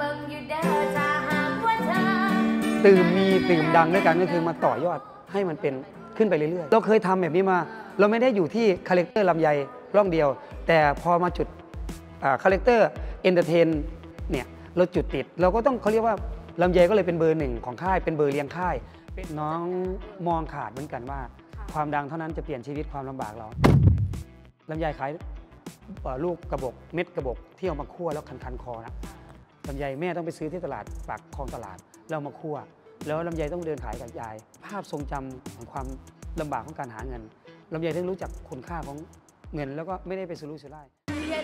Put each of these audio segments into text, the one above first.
ตื่มมีตื่มดังด้วยกันก็คือมาต่อยอดให้มันเป็นขึ้นไปเรื่อยๆเราเคยทำแบบนี้มาเราไม่ได้อยู่ที่คาแรคเตอร์ลำไยร่องเดียวแต่พอมาจุดคาแรคเตอร์เอนเตอร์เทนเนี่ยเราจุดติดเราก็ต้องเขาเรียกว่าลำไยก็เลยเป็นเบอร์หนึ่งของค่ายเป็นเบอร์เลี้ยงค่ายน้องมองขาดเหมือนกันว่าความดังเท่านั้นจะเปลี่ยนชีวิตความลำบากเราลำไยขายลูกกระบอกเม็ดกระบอกที่เอามาคั่วแล้วคันคอนะลำไยแม่ต้องไปซื้อที่ตลาดปากคลองตลาดแล้วมาคั่วแล้วลำไยต้องเดินขายกับยายภาพทรงจำของความลำบากของการหาเงินลำไยต้องรู้จักคุณค่าของเงินแล้วก็ไม่ได้ไปสุรุ่ยสุร่าย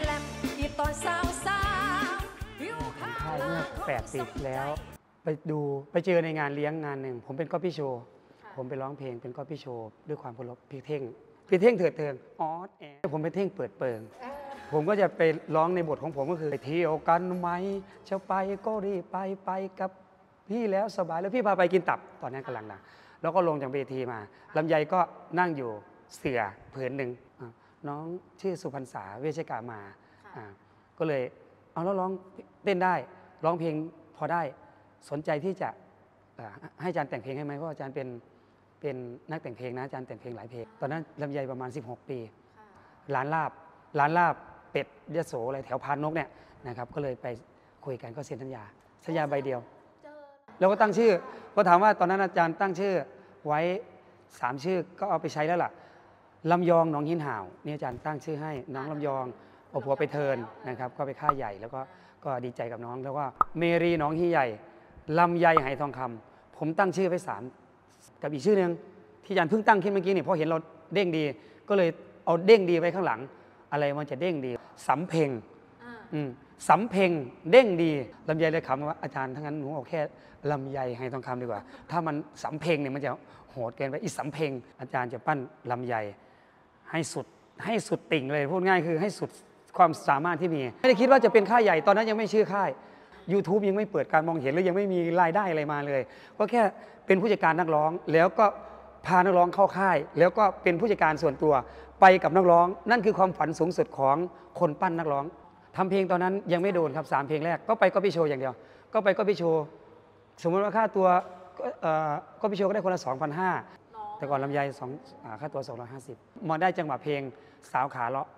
ผมค่ายเมื่อ8 ปีแล้วไปเจอในงานเลี้ยงงานหนึ่งผมเป็นก๊อปปี้โชว์ผมไปร้องเพลงเป็นก๊อปปี้โชว์ด้วยความเคารพพี่เท่งเถิดเทิงออสแอผมเป็นเท่งเปิดเปิงผมก็จะไปร้องในบทของผมก็คือไปเที่ยวกันไหมจะไปก็รีบไปกับพี่แล้วสบายแล้วพี่พาไปกินตับตอนนั้นกำลังดังแล้วก็ลงจากเวทีมาลำไยก็นั่งอยู่เสื่อผืนหนึ่งน้องชื่อสุพรรษาเวชกามาก็เลยเอาแล้วร้องเต้นได้ร้องเพลงพอได้สนใจที่จะให้อาจารย์แต่งเพลงให้ไหมเพราะอาจารย์เป็นนักแต่งเพลงนะอาจารย์แต่งเพลงหลายเพลงตอนนั้นลำไยประมาณ16 ปีร้านลาบเป็ดยโสอะไรแถวพานนกเนี่ยนะครับก็เลยไปคุยกันก็เซ็นสัญญาใบเดียวแล้วก็ตั้งชื่อก็ถามว่าตอนนั้นอาจารย์ตั้งชื่อไว้3 ชื่อก็เอาไปใช้แล้วล่ะลำยองหนองหินห่าวนี่อาจารย์ตั้งชื่อให้น้องลำยองเอาผัวไปเทิร์นนะครับก็ไปค่ายใหญ่แล้วก็ดีใจกับน้องแล้วก็เมรีหนองฮีใหญ่ลำไยไหทองคำผมตั้งชื่อไว้3กับอีกชื่อหนึ่งที่อาจารย์เพิ่งตั้งขึ้นเมื่อกี้นี่เพราะเห็นเราเด้งดีก็เลยเอาเด้งดีไว้ข้างหลังอะไรมันจะเด้งดีสำเพ็งสำเพ็งเด้งดีลำไยเลยคำว่าอาจารย์ทั้งนั้นหนูเอาแค่ลำไยไหทองคำดีกว่าถ้ามันสำเพ็งเนี่ยมันจะโหดเกินไปอีสำเพ็งอาจารย์จะปั้นลำไยให้สุดติ่งเลยพูดง่ายคือให้สุดความสามารถที่มีไม่ได้คิดว่าจะเป็นค่ายใหญ่ตอนนั้นยังไม่ชื่อค่าย YouTube ยังไม่เปิดการมองเห็นหรือยังไม่มีรายได้อะไรมาเลยก็แค่เป็นผู้จัดการนักร้องแล้วก็พานักร้องเข้าค่ายแล้วก็เป็นผู้จัดการส่วนตัวไปกับนักร้องนั่นคือความฝันสูงสุดของคนปั้นนักร้องทำเพลงตอนนั้นยังไม่โดนครับ3 เพลงแรกก็ไปก็ไปโชว์อย่างเดียวก็ไปก็ไปโชว์สมมติว่าค่าตัวก็ไปโชว์ก็ได้คนละ 2,500 แต่ก่อนลำไยค่าตัว250มาได้จังหวะเพลงสาวขาเลาะ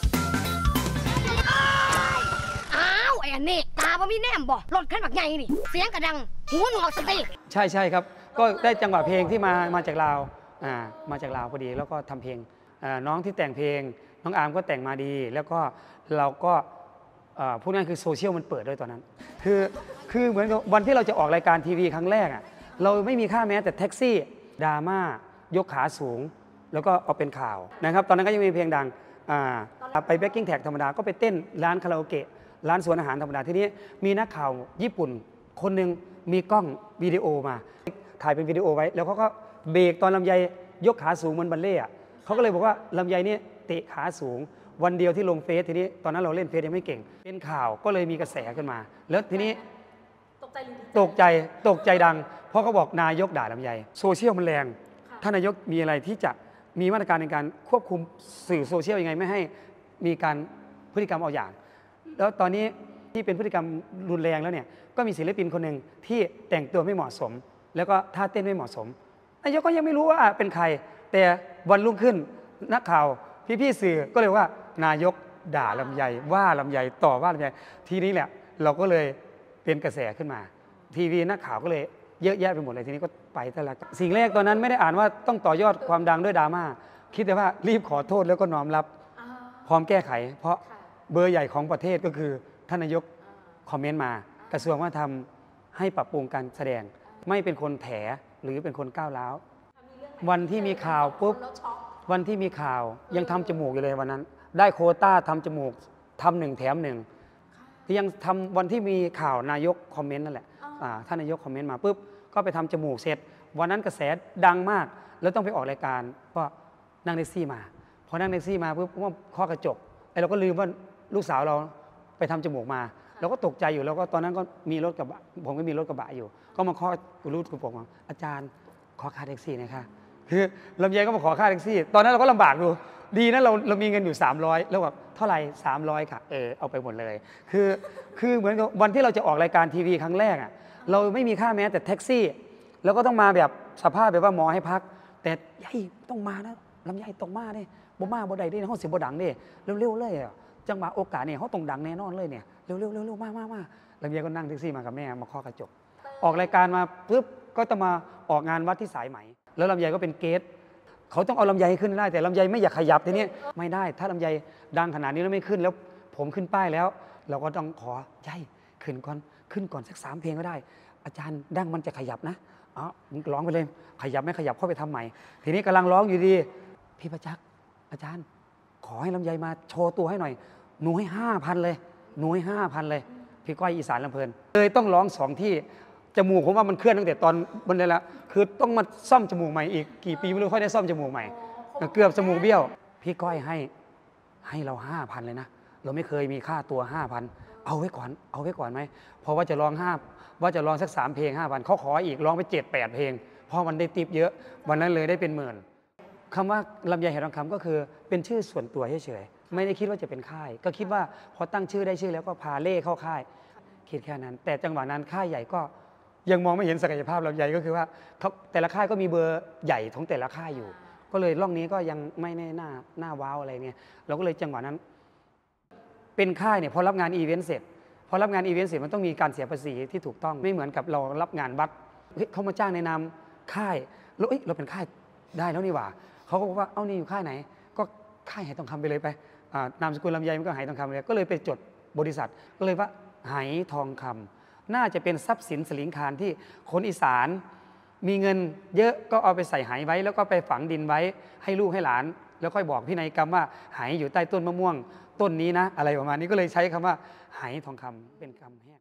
ไอ้อันนี้ตาบ่มีแนมบ่รถขึ้นแบบใหญ่นี่เสียงกระดังหูหนวกสติใช่ครับก็ได้จังหวะเพลงที่มาจากลาวมาจากลาวพอดีแล้วก็ทำเพลงน้องที่แต่งเพลงน้องอาร์มก็แต่งมาดีแล้วก็เราก็พูดง่ายคือโซเชียลมันเปิดด้วยตอนนั้นคือเหมือนกับวันที่เราจะออกรายการทีวีครั้งแรกเราไม่มีค่าแม้แต่แท็กซี่ดราม่ายกขาสูงแล้วก็เอาเป็นข่าวนะครับตอนนั้นก็ยังมีเพลงดังไปแบ็คกิ้งแท็กธรรมดาก็ไปเต้นร้านคาราโอเกะร้านสวนอาหารธรรมดาที่นี้มีนักข่าวญี่ปุ่นคนหนึ่งมีกล้องวิดีโอมาถ่ายเป็นวิดีโอไว้แล้วเขาก็เบรกตอนลำไยยกขาสูงเหมือนบัลเล่เขาก็เลยบอกว่าลำไยนี่เตะขาสูงวันเดียวที่ลงเฟซทีนี้ตอนนั้นเราเล่นเฟซยังไม่เก่งเป็นข่าวก็เลยมีกระแสขึ้นมาแล้วทีนี้ตกใจดังเพราะเขาบอกนายกด่าลำไยโซเชียลมันแรงท่านนายกมีอะไรที่จะมีมาตรการในการควบคุมสื่อโซเชียลยังไงไม่ให้มีการพฤติกรรมเอาอย่างแล้วตอนนี้ที่เป็นพฤติกรรมรุนแรงแล้วเนี่ยก็มีศิลปินคนหนึ่งที่แต่งตัวไม่เหมาะสมแล้วก็ท่าเต้นไม่เหมาะสมนายกก็ยังไม่รู้ว่าเป็นใครแต่วันรุ่งขึ้นนักข่าวพี่สื่อก็เลยว่านายกด่าลำไยว่าลำไยต่อว่าลำไยทีนี้แหละเราก็เลยเป็นกระแสขึ้นมาทีวีนักข่าวก็เลยเยอะแยะไปหมดเลยทีนี้ก็ไปแต่ละสิ่งแรกตอนนั้นไม่ได้อ่านว่าต้องต่อยอดความดังด้วยดราม่าคิดแต่ว่ารีบขอโทษแล้วก็น้อมรับพร้อมแก้ไขเพราะเบอร์ใหญ่ของประเทศก็คือท่านนายกคอมเมนต์มากระทรวงวัฒนธรรมให้ปรับปรุงการแสดงไม่เป็นคนแถหรือเป็นคนก้าวร้าววันที่มีข่าวปุ๊บวันที่มีข่าวยังทำจมูกอยู่เลยวันนั้นได้โควต้าทำจมูกทำ1 แถม 1ที่ยังทำวันที่มีข่าวนายกคอมเมนต์นั่นแหละท่านนายกคอมเมนต์มาปุ๊บก็ไปทำจมูกเสร็จวันนั้นกระแสดังมากแล้วต้องไปออกรายการเพราะนั่งแท็กซี่มาพอนั่งแท็กซี่มาปุ๊บว่าข้อกระจกเราก็ลืมว่าลูกสาวเราไปทำจมูกมาเราก็ตกใจอยู่แล้วก็ตอนนั้นก็มีรถกระบะผมก็มีรถกระบะอยู่ก็มาข้อรูดกระจกมาอาจารย์ขอค่าแท็กซี่หน่อยค่ะคือลำไยก็มาขอค่าแท็กซี่ตอนนั้นเราก็ลำบากดูดีนะเรามีเงินอยู่300แล้วแบบเท่าไหร่300ค่ะเอาไปหมดเลยคือเหมือนกับวันที่เราจะออกรายการทีวีครั้งแรกอ่ะเราไม่มีค่าแม้แต่แท็กซี่แล้วก็ต้องมาแบบสภาพแบบว่าหมอให้พักแต่ยัยต้องมานะลำไยต้องมาเนี่ยบ่มาบ่ได้ดิเขาเสียบ่ดังดิเร็วๆเลยจังหวะโอกาสเนี่ยเขาต้องดังแน่นอนเลยเนี่ยเร็วๆมาลำไยก็นั่งแท็กซี่มากับแม่มาเคาะกระจกออกรายการมาปุ๊บก็ต้องมาออกงานวัดที่สายไหมแล้วลำไยก็เป็นเกสเขาต้องเอาลำไยขึ้นได้แต่ลำไยไม่อยากขยับทีนี้ไม่ได้ถ้าลำไยดังขนาดนี้แล้วไม่ขึ้นแล้วผมขึ้นป้ายแล้วเราก็ต้องขอใช่ขึ้นก่อนสัก3 เพลงก็ได้อาจารย์ดังมันจะขยับนะร้องไปเลยขยับไม่ขยับเข้าไปทำใหม่ทีนี้กำลังร้องอยู่ดีพี่ประจักษ์อาจารย์ขอให้ลำไยมาโชว์ตัวให้หน่อยหนูให้5,000เลยหนูให้5,000เลยพี่ก้อยอีสานลำเพลินเลยต้องร้อง2 ที่จมูกผมว่ามันเคลื่อนตั้งแต่ตอนบนเลยละคือต้องมาซ่อมจมูกใหม่อีกกี่ปีไม่รู้ค่อยได้ซ่อมจมูกใหม่เกือบจมูกเบี้ยวพี่ก้อยให้เรา5,000เลยนะเราไม่เคยมีค่าตัว5,000เอาไว้ก่อนไหมเพราะว่าจะร้องสัก3 เพลง5,000เขาขออีกร้องไป7-8 เพลงเพราะมันได้ติปเยอะวันนั้นเลยได้เป็น10,000คำว่าลำไยไหทองคำก็คือเป็นชื่อส่วนตัวเฉยๆไม่ได้คิดว่าจะเป็นค่ายก็คิดว่าพอตั้งชื่อได้ชื่อแล้วก็พาเล่เข้าค่ายคิดแค่นั้นแต่จังหวะนั้นค่ายใหญ่ก็ยังมองไม่เห็นศักยภาพลำไยก็คือว่าแต่ละค่ายก็มีเบอร์ใหญ่ของแต่ละค่ายอยู่ก็เลยร่องนี้ก็ยังไม่แน่หน้าว้าวอะไรเนี่ยเราก็เลยจังหวะนั้นเป็นค่ายเนี่ยพอรับงานอีเวนต์เสร็จมันต้องมีการเสียภาษีที่ถูกต้องไม่เหมือนกับเรารับงานวัดเขามาจ้างในนามค่ายแล้วเราเป็นค่ายได้แล้วนี่หว่าเขาก็บอกว่านี่อยู่ค่ายไหนก็ค่ายไหทองคำไปเลยไปนามสกุลลำไยมันก็ไหทองคำเลยก็เลยไปจดบริษัทก็เลยว่าไหทองคำน่าจะเป็นทรัพย์สินสลิงคารที่คนอีสานมีเงินเยอะก็เอาไปใส่ไหไว้แล้วก็ไปฝังดินไว้ให้ลูกให้หลานแล้วค่อยบอกพินัยกรรมว่าไหอยู่ใต้ต้นมะม่วงต้นนี้นะอะไรประมาณนี้ก็เลยใช้คำว่าไหทองคำเป็นคำแหก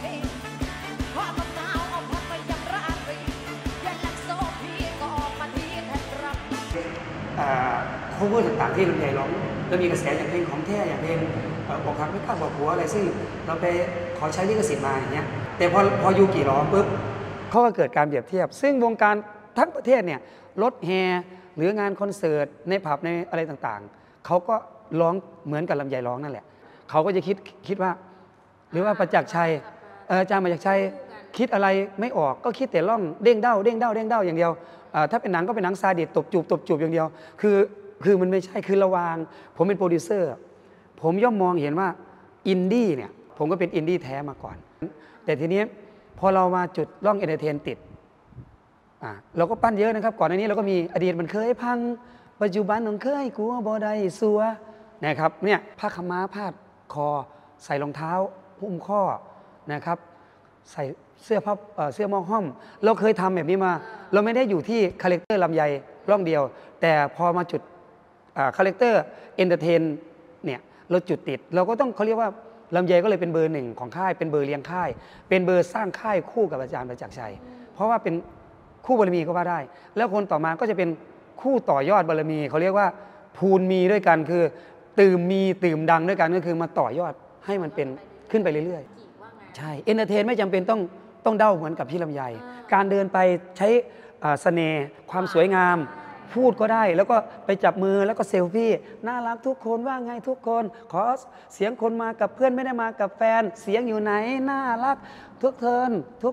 โคเวอร์ต่างๆที่ลำไยร้องแล้วมีกระแสอย่างเพลงของแท้อย่างเพลงอกหักไม่กล้าบอกผัวอะไรซึ่งเราไปขอใช้ลิขสิทธิ์มาอย่างเงี้ยแต่พอยูกิร้องปุ๊บเขาก็เกิดการเปรียบเทียบซึ่งวงการทั้งประเทศเนี่ยรถแห่หรืองานคอนเสิร์ตในผับในอะไรต่างๆเขาก็ร้องเหมือนกับลำไยร้องนั่นแหละเขาก็จะคิดว่าหรือว่าประจักษ์ชัยอาจารย์ประจักษ์ชัยคิดอะไรไม่ออกก็คิดแต่ร่องเด้งเด้าอย่างเดียวถ้าเป็นหนังก็เป็นหนังซาดิสตบจูบอย่างเดียวคือมันไม่ใช่คือระวางผมเป็นโปรดิวเซอร์ผมย่อมมองเห็นว่าอินดี้เนี่ยผมก็เป็นอินดี้แท้มาก่อนแต่ทีนี้พอเรามาจุดร่องเอนเตอร์เทนติดเราก็ปั้นเยอะนะครับก่อนหน้านี้เราก็มีอดีตมันเคยพังปัจจุบันมันเคยกลัวบ่ได้สัวนะครับเนี่ยผ้าขม้าพาดคอใส่รองเท้าหุ้มข้อนะครับใส่เสื้อหม้อห้อมเราเคยทำแบบนี้มาเราไม่ได้อยู่ที่คาแรคเตอร์ลำไยร่องเดียวแต่พอมาจุดคาแรคเตอร์เอนเตอร์เทนเนี่ยเราจุดติดเราก็ต้องเขาเรียกว่าลำไยก็เลยเป็นเบอร์1ของค่ายเป็นเบอร์เลี้ยงค่ายเป็นเบอร์สร้างค่ายคู่กับอาจารย์ประจักษ์ชัยเพราะว่าเป็นคู่บารมีก็ว่าได้แล้วคนต่อมาก็จะเป็นคู่ต่อยอดบารมีเขาเรียกว่าภูนมีด้วยกันคือตื่มดังด้วยกันก็คือมาต่อยอดให้มันเป็นขึ้นไปเรื่อยๆใช่เอนเตอร์เทนไม่จำเป็นต้องเด้าเหมือนกับพี่ลำไยการเดินไปใช้เสน่ห์ความสวยงามพูดก็ได้แล้วก็ไปจับมือแล้วก็เซลฟี่น่ารักทุกคนว่าไงทุกคนขอเสียงคนมากับเพื่อนไม่ได้มากับแฟนเสียงอยู่ไหนน่ารักทุกคน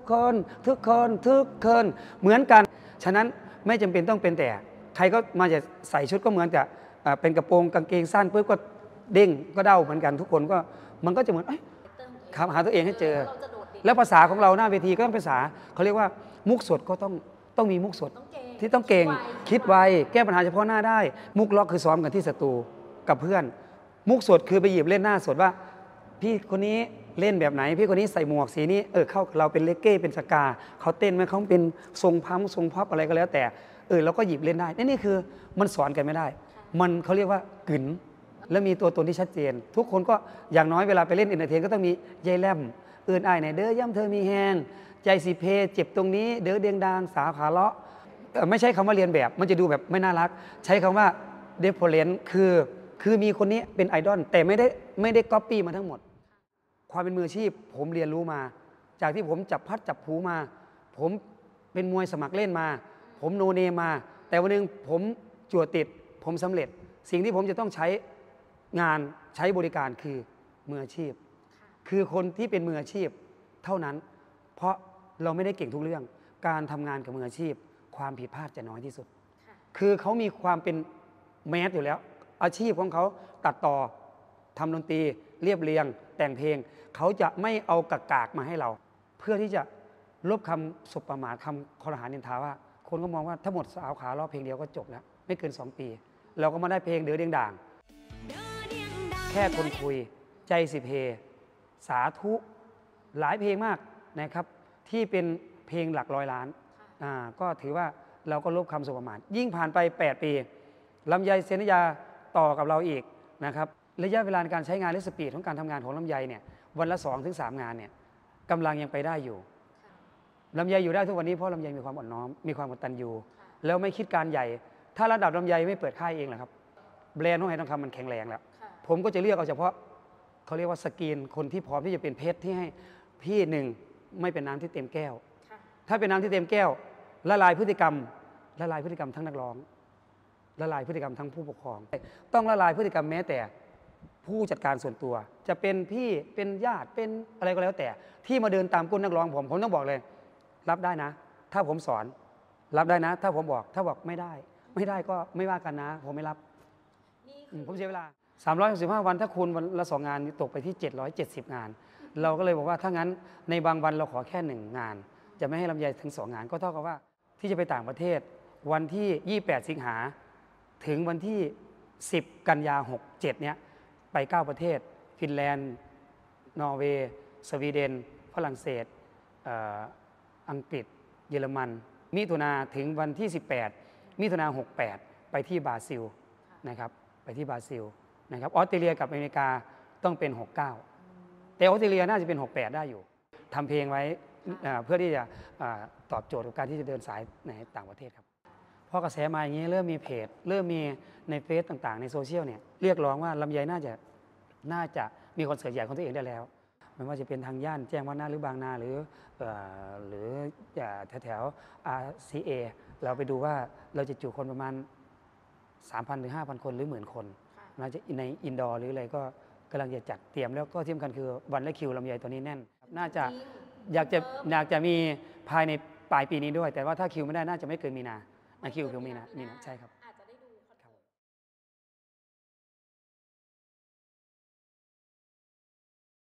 เหมือนกันฉะนั้นไม่จำเป็นต้องเป็นแต่ใครก็มาจะใส่ชุดก็เหมือนจะเป็นกระโปรงกางเกงสั้นปุ๊บก็เด้งก็เด้าเหมือนกันทุกคนก็มันก็จะเหมือนครับหาตัวเองให้เจอแล้วภาษาของเราหน้าเวทีก็ต้องภาษาเขาเรียกว่ามุกสดก็ต้องมีมุกสดที่ต้องเก่งคิดไวแก้ปัญหาเฉพาะหน้าได้มุกล็อกคือซ้อมกันที่สตูกับเพื่อนมุกสดคือไปหยิบเล่นหน้าสดว่าพี่คนนี้เล่นแบบไหนพี่คนนี้ใส่หมวกสีนี้เข้าเราเป็นเลเก้เป็นสกาเขาเต้นไหมเขาเป็นทรงพัมทรงพับอะไรก็แล้วแต่เราก็หยิบเล่นได้นี่คือมันสอนกันไม่ได้มันเขาเรียกว่ากึ๋นแล้วมีตัวตนที่ชัดเจนทุกคนก็อย่างน้อยเวลาไปเล่นเอนเตอร์เทนก็ต้องมียายแลมอ้ายไหนเด้อย่ำเธอมีแหงใจสิเพเจ็บตรงนี้เด้อเดียงดางสาขาเลาะไม่ใช่คำว่าเรียนแบบมันจะดูแบบไม่น่ารักใช้คำว่าเดฟโพเลนคือมีคนนี้เป็นไอดอลแต่ไม่ได้ก๊อปปี้มาทั้งหมดความเป็นมืออาชีพผมเรียนรู้มาจากที่ผมจับพัดจับผูมาผมเป็นมวยสมัครเล่นมาผมโนเนมมาแต่วันนึงผมจั่วติดผมสำเร็จสิ่งที่ผมจะต้องใช้งานใช้บริการคือมืออาชีพ คือคนที่เป็นมืออาชีพเท่านั้น เพราะเราไม่ได้เก่งทุกเรื่องการทำงานกับมืออาชีพความผิดพลาดจะน้อยที่สุด คือเขามีความเป็นแมสอยู่แล้ว อาชีพของเขาตัดต่อทำดนตรีเรียบเรียงแต่งเพลงเขาจะไม่เอากากๆมาให้เรา เพื่อที่จะลบคำสบประมาทคำคอรหานินทาว่า คนก็มองว่าถ้าหมดสาวขาล้อเพลงเดียวก็จบแล้วไม่เกิน2 ปี เราก็มาได้เพลงเดือเดียงด่างแค่คนคุยใจสิเพสาธุหลายเพลงมากนะครับที่เป็นเพลงหลักร้อยล้านก็ถือว่าเราก็ลบคำสบประมาทยิ่งผ่านไป8 ปีลำไยเซ็นสัญญาต่อกับเราอีกนะครับระยะเวลาในการใช้งานและสปีดของการทำงานของลำไยเนี่ยวันละ2-3 งานเนี่ยกำลังยังไปได้อยู่ลำไยอยู่ได้ทุกวันนี้เพราะลำไยมีความอ่อนน้อมมีความกตัญญูแล้วไม่คิดการใหญ่ถ้าระดับลำไยไม่เปิดค่ายเองแหละครับแบรนด์ของไทยทองคำมันแข็งแรงแล้วผมก็จะเลือกเอาเฉพาะเขาเรียกว่าสกรีนคนที่พร้อมที่จะเป็นเพชรที่ให้พี่หนึ่งไม่เป็นน้ำที่เต็มแก้วถ้าเป็นน้ำที่เต็มแก้วละลายพฤติกรรมทั้งนักร้องละลายพฤติกรรมทั้งผู้ปกครองต้องละลายพฤติกรรมแม้แต่ผู้จัดการส่วนตัวจะเป็นพี่เป็นญาติเป็นอะไรก็แล้วแต่ที่มาเดินตามก้นนักร้องผมต้องบอกเลยรับได้นะ ถ้าผมสอนรับได้นะ ถ้าผมบอกไม่ได้ก็ไม่ว่ากันนะ ผมไม่รับผมเสียเวลา365 วันถ้าคูณวันละ2 งานตกไปที่770 งานเราก็เลยบอกว่าถ้างั้นในบางวันเราขอแค่1 งานจะไม่ให้ลำไยถึง2 งานก็เท่ากับว่าที่จะไปต่างประเทศวันที่28 สิงหาถึงวันที่10 กันยา67เนี่ยไป9 ประเทศฟินแลนด์นอร์เวย์สวีเดนฝรั่งเศสอังกฤษเยอรมันมิถุนาถึงวันที่18 มิถุนา68ไปที่บราซิลนะครับไปที่บราซิลนะครับออสเตรเลียกับอเมริกาต้องเป็น69แต่ออสเตรเลียน่าจะเป็น68ได้อยู่ทำเพลงไว้เพื่อที่จะตอบโจทย์กับการที่จะเดินสายในต่างประเทศครับพอกระแสมาอย่างนี้เริ่มมีเพจเริ่มมีในเฟซต่างๆในโซเชียลเนี่ยเรียกร้องว่าลำไยน่าจะมีคอนเสิร์ตใหญ่ของตัวเองได้แล้วไม่ว่าจะเป็นทางย่านแจ้งวัฒนะหรือบางนาหรือแถวRCA เราไปดูว่าเราจะจุคนประมาณ 3,000 ถึง 5,000 คนหรือ 10,000 คนเราจะในอินดอร์หรืออะไรก็กำลังจะจัดเตรียมแล้วก็ที่สำคัญคือวันและคิวลำไยตัวนี้แน่นน่าจะอยากจะมีภายในปลายปีนี้ด้วยแต่ว่าถ้าคิวไม่ได้น่าจะไม่เกินมีนาคิวมีนาใช่ครับ